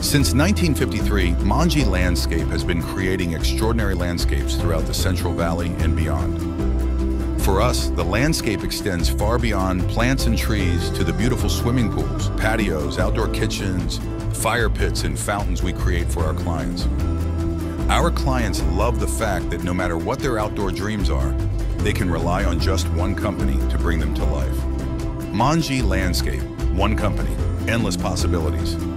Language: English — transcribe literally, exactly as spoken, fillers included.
Since nineteen fifty-three, Monji Landscape has been creating extraordinary landscapes throughout the Central Valley and beyond. For us, the landscape extends far beyond plants and trees to the beautiful swimming pools, patios, outdoor kitchens, fire pits, and fountains we create for our clients. Our clients love the fact that no matter what their outdoor dreams are, they can rely on just one company to bring them to life. Monji Landscape, one company, endless possibilities.